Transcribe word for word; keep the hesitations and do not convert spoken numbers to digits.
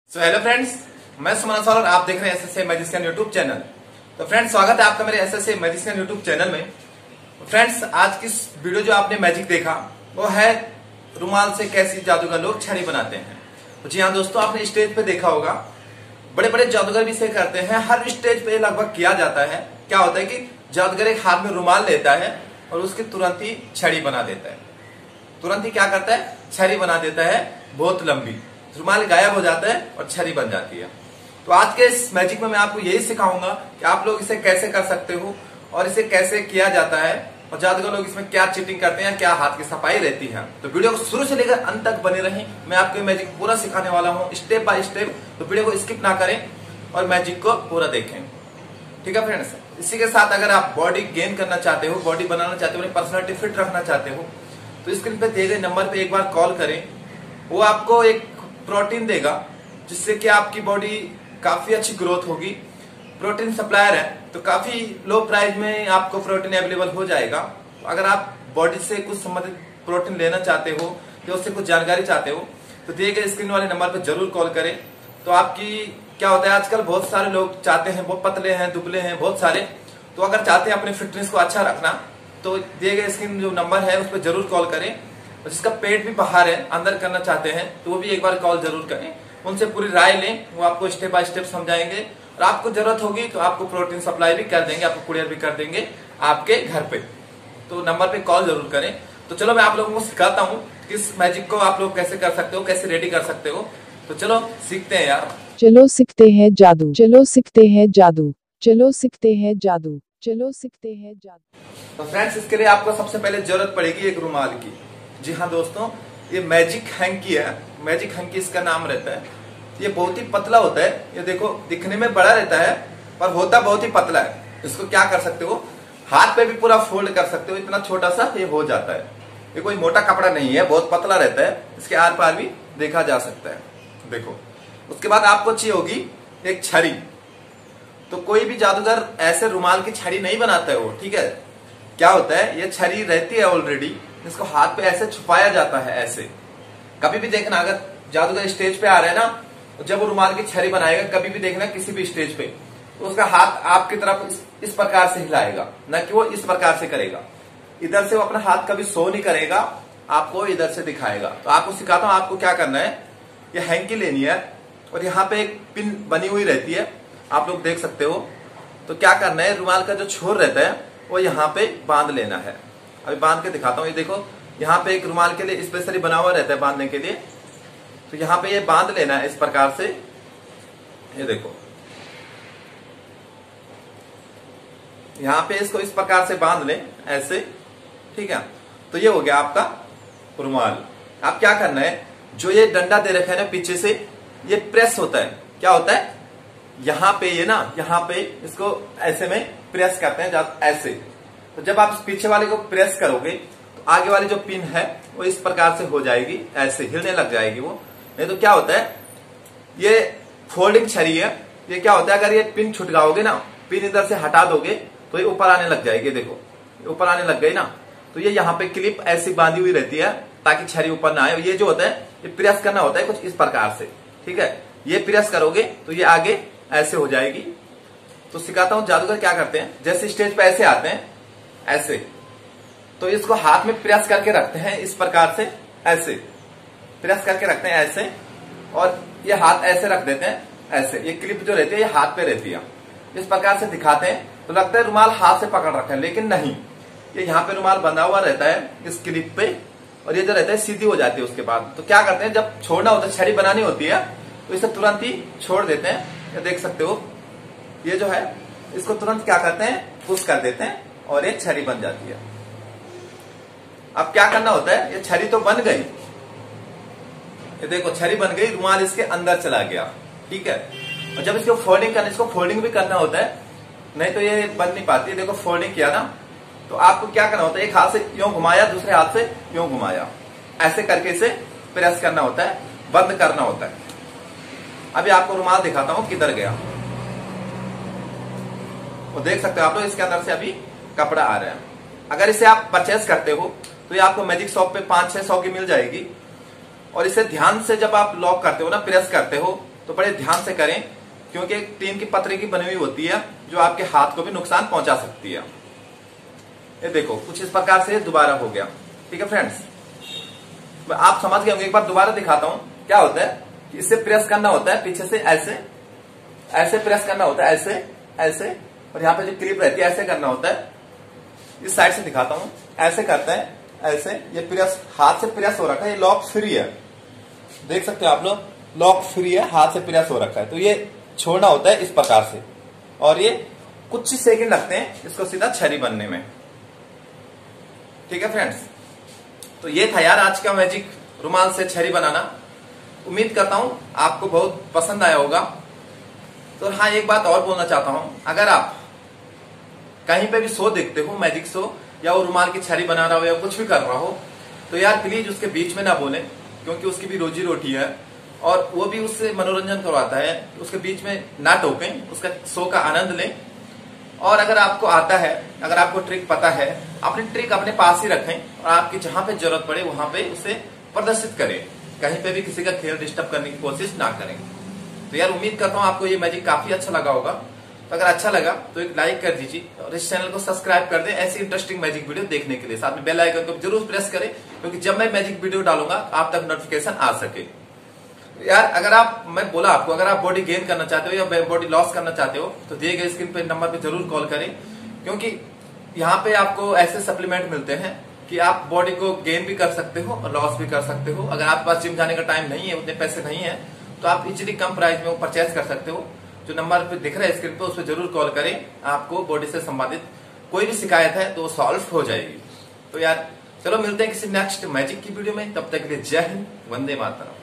So hello friends, मैं सुमन sir और आप देख रहे हैं एसएसए मैजिशियन यूट्यूब चैनल। तो फ्रेंड्स, स्वागत है आपका मेरे एसएसए मैजिशियन यूट्यूब चैनल में। फ्रेंड्स, आज की वीडियो जो आपने मैजिक देखा वो है रुमाल से कैसे जादूगर लोग छड़ी बनाते हैं। तो जी हाँ दोस्तों, आपने स्टेज पे देखा होगा बड़े बड़े जादूगर भी इसे करते हैं। हर स्टेज पे लगभग किया जाता है। क्या होता है कि जादूगर एक हाथ में रुमाल लेता है और उसके तुरंत ही छड़ी बना देता है। तुरंत ही क्या करता है, छड़ी बना देता है बहुत लंबी। रुमाल गायब हो जाता है और छड़ी बन जाती है। तो आज के इस मैजिक में मैं आपको यही सिखाऊंगा कि आप लोग इसे कैसे कर सकते हो और इसे कैसे किया जाता है और जादूगर लोग इसमें क्या चीटिंग करते हैं, क्या हाथ की सफाई रहती है। तो वीडियो को शुरू से लेकर अंत तक बने रहें। मैं आपको मैजिक पूरा सिखाने वाला हूँ स्टेप बाय स्टेप। तो वीडियो को स्किप ना करें और मैजिक को पूरा देखें। ठीक है फ्रेंड्स, इसी के साथ अगर आप बॉडी गेन करना चाहते हो, बॉडी बनाना चाहते हो, पर्सनैलिटी फिट रखना चाहते हो, तो स्क्रीन पे दिए गए नंबर पे एक बार कॉल करें। वो आपको एक प्रोटीन देगा जिससे कि आपकी बॉडी काफी अच्छी ग्रोथ होगी। प्रोटीन सप्लायर है तो काफी लो प्राइस में आपको प्रोटीन अवेलेबल हो जाएगा। तो अगर आप बॉडी से कुछ संबंधित प्रोटीन लेना चाहते हो या उससे कुछ जानकारी चाहते हो तो दिए गए स्क्रीन वाले नंबर पर जरूर कॉल करें। तो आपकी क्या होता है, आजकल बहुत सारे लोग चाहते हैं, बहुत पतले हैं, दुबले हैं, बहुत सारे। तो अगर चाहते हैं अपने फिटनेस को अच्छा रखना तो दिए गए स्क्रीन जो नंबर है उस पर जरूर कॉल करें। और जिसका पेट भी बाहर है, अंदर करना चाहते हैं, तो वो भी एक बार कॉल जरूर करें। उनसे पूरी राय लें, वो आपको स्टेप बाय स्टेप समझाएंगे और आपको जरूरत होगी तो आपको प्रोटीन सप्लाई भी कर देंगे, आपको कुरियर भी कर देंगे आपके घर पे। तो नंबर पे कॉल जरूर करें। तो चलो मैं आप लोगों को सिखाता हूँ कि इस मैजिक को आप लोग कैसे कर सकते हो, कैसे रेडी कर सकते हो। तो चलो सीखते हैं यार। चलो सीखते हैं जादू, चलो सीखते हैं जादू, चलो सीखते हैं जादू, चलो सीखते हैं जादू। तो फ्रेंड्स, इसके लिए आपको सबसे पहले जरूरत पड़ेगी एक रुमाल की। जी हाँ दोस्तों, ये मैजिक हैंकी है। मैजिक हैंकी इसका नाम रहता है। ये बहुत ही पतला होता है। ये देखो, दिखने में बड़ा रहता है पर होता बहुत ही पतला है। इसको क्या कर सकते हो, हाथ पे भी पूरा फोल्ड कर सकते हो, इतना छोटा सा ये हो जाता है। ये कोई मोटा कपड़ा नहीं है, बहुत पतला रहता है। इसके आर पार भी देखा जा सकता है। देखो, उसके बाद आपको चाहिए होगी एक छड़ी। तो कोई भी जादूगर ऐसे रुमाल की छड़ी नहीं बनाता है वो, ठीक है। क्या होता है, ये छड़ी रहती है ऑलरेडी, इसको हाथ पे ऐसे छुपाया जाता है। ऐसे कभी भी देखना, अगर जादूगर स्टेज पे आ रहे हैं ना, तो जब वो रुमाल की छड़ी बनाएगा, कभी भी देखना किसी भी स्टेज पे, तो उसका हाथ आपकी तरफ इस, इस प्रकार से हिलाएगा, न कि वो इस प्रकार से करेगा। इधर से वो अपना हाथ कभी शो नहीं करेगा, आपको इधर से दिखाएगा। तो आपको सिखाता हूं आपको क्या करना है। ये हैंकी लेनी है और यहाँ पे एक पिन बनी हुई रहती है, आप लोग देख सकते हो। तो क्या करना है, रुमाल का जो छोर रहता है वो यहाँ पे बांध लेना है। अभी बांध के दिखाता हूँ। ये देखो, यहाँ पे एक रुमाल के लिए स्पेशली बना हुआ रहता है बांधने के लिए। तो यहाँ पे ये बांध लेना है इस प्रकार से। ये देखो, यहाँ पे इसको इस प्रकार से बांध लें ऐसे, ठीक है। तो ये हो गया आपका रुमाल। आप क्या करना है, जो ये डंडा दे रखा है ना पीछे से, ये प्रेस होता है। क्या होता है, यहाँ पे ये ना, यहाँ पे इसको ऐसे में प्रेस करते हैं ऐसे। तो जब आप पीछे वाले को प्रेस करोगे तो आगे वाली जो पिन है वो इस प्रकार से हो जाएगी, ऐसे हिलने लग जाएगी वो। नहीं तो क्या होता है, ये फोल्डिंग छड़ी है। ये क्या होता है, अगर ये पिन छुटकाओगे ना, पिन इधर से हटा दोगे तो ये ऊपर आने लग जाएगी। देखो, ऊपर आने लग गई ना। तो ये यहाँ पे क्लिप ऐसी बांधी हुई रहती है ताकि छड़ी ऊपर ना आए। ये जो होता है, ये प्रेस करना होता है कुछ इस प्रकार से, ठीक है। ये प्रेस करोगे तो ये आगे ऐसे हो जाएगी। तो सिखाता हूं जादूगर क्या करते हैं। जैसे स्टेज पे ऐसे आते हैं ऐसे, तो इसको हाथ में प्रेस करके रखते हैं इस प्रकार से, ऐसे प्रेस करके रखते हैं ऐसे, और ये हाथ ऐसे रख देते हैं ऐसे। ये क्लिप जो रहती है ये हाथ पे रहती है। इस प्रकार से दिखाते हैं तो लगता है रुमाल हाथ से पकड़ रखा है, लेकिन नहीं, ये यहाँ पे रुमाल बंधा हुआ रहता है इस क्लिप पे, और ये जो रहता है सीधी हो जाती है उसके बाद। तो क्या करते हैं, जब छोड़ना होता है, छड़ी बनानी होती है, तो इसे तुरंत ही छोड़ देते हैं। ये देख सकते हो, ये जो है इसको तुरंत क्या करते हैं, पुश कर देते हैं और ये छड़ी बन जाती है। अब क्या करना होता है, ये छड़ी तो बन गई, ये देखो छड़ी बन गई, रुमाल इसके अंदर चला गया, ठीक है। और जब इसको फोल्डिंग करना, इसको फोल्डिंग भी करना होता है, नहीं तो ये बन नहीं पाती। देखो फोल्डिंग किया ना, तो आपको क्या करना होता है, एक हाथ से यूं घुमाया, दूसरे हाथ से यूं घुमाया, ऐसे करके इसे प्रेस करना होता है, बंद करना होता है। अभी आपको रुमाल दिखाता हूं किधर गया। वो देख सकते हो आप लोग, इसके अंदर से अभी कपड़ा आ रहा है। अगर इसे आप परचेस करते हो तो ये आपको मैजिक शॉप पे पांच छह सौ की मिल जाएगी। और इसे ध्यान से जब आप लॉक करते हो ना, प्रेस करते हो, तो बड़े ध्यान से करें, क्योंकि एक टीन की पतरे की बनी हुई होती है जो आपके हाथ को भी नुकसान पहुंचा सकती है। ये देखो कुछ इस प्रकार से दोबारा हो गया। ठीक है फ्रेंड्स, आप समझ गए होंगे। एक बार दोबारा दिखाता हूं। क्या होता है कि इससे प्रेस करना होता है पीछे से, ऐसे ऐसे प्रेस करना होता है, ऐसे ऐसे, और यहाँ पे जो क्लिप रहती है ऐसे करना होता है। इस साइड से दिखाता हूं, ऐसे करते हैं, ऐसे। ये प्रेस, हाथ से प्रेस हो रखा है, ये लॉक फ्री है, देख सकते हो आप लोग, लॉक फ्री है, हाथ से प्रेस हो रखा है। तो ये छोड़ना होता है इस प्रकार से, और ये कुछ ही सेकंड लगते हैं इसको सीधा छरी बनने में। ठीक है फ्रेंड्स, तो ये था यार आज का मैजिक रुमाल से छरी बनाना। उम्मीद करता हूं आपको बहुत पसंद आया होगा। तो हाँ, एक बात और बोलना चाहता हूं, अगर आप कहीं पे भी शो देखते हो, मैजिक शो, या वो रुमाल की छरी बना रहा हो या कुछ भी कर रहा हो, तो यार प्लीज उसके बीच में ना बोले, क्योंकि उसकी भी रोजी रोटी है और वो भी उससे मनोरंजन करवाता है। उसके बीच में ना टोकें, उसका शो का आनंद लें। और अगर आपको आता है, अगर आपको ट्रिक पता है, अपनी ट्रिक अपने पास ही रखें और आपकी जहां पे जरूरत पड़े वहां पे उसे प्रदर्शित करें। कहीं पे भी किसी का खेल डिस्टर्ब करने की कोशिश ना करें। तो यार उम्मीद करता हूं आपको ये मैजिक काफी अच्छा लगा होगा। तो अगर अच्छा लगा तो एक लाइक कर दीजिए और इस चैनल को सब्सक्राइब कर दें ऐसी इंटरेस्टिंग मैजिक वीडियो देखने के लिए। साथ में बेल आइकन को जरूर प्रेस करें, क्योंकि जब मैं मैजिक वीडियो डालूंगा आप तक नोटिफिकेशन आ सके। यार अगर आप, मैं बोला आपको, अगर आप बॉडी गेन करना चाहते हो या बॉडी लॉस करना चाहते हो तो दिए गए स्क्रीन पे नंबर पे जरूर कॉल करें, क्योंकि यहाँ पे आपको ऐसे सप्लीमेंट मिलते हैं कि आप बॉडी को गेन भी कर सकते हो और लॉस भी कर सकते हो। अगर आपके पास जिम जाने का टाइम नहीं है, उतने पैसे नहीं है, तो आप इजीली कम प्राइस में वो परचेज कर सकते हो। जो नंबर पे दिख रहा है स्क्रीन पे उस पर जरूर कॉल करें। आपको बॉडी से संबंधित कोई भी शिकायत है तो सॉल्व हो जाएगी। तो यार चलो मिलते हैं किसी नेक्स्ट मैजिक की वीडियो में, तब तक के लिए जय हिंद, वंदे मातरम।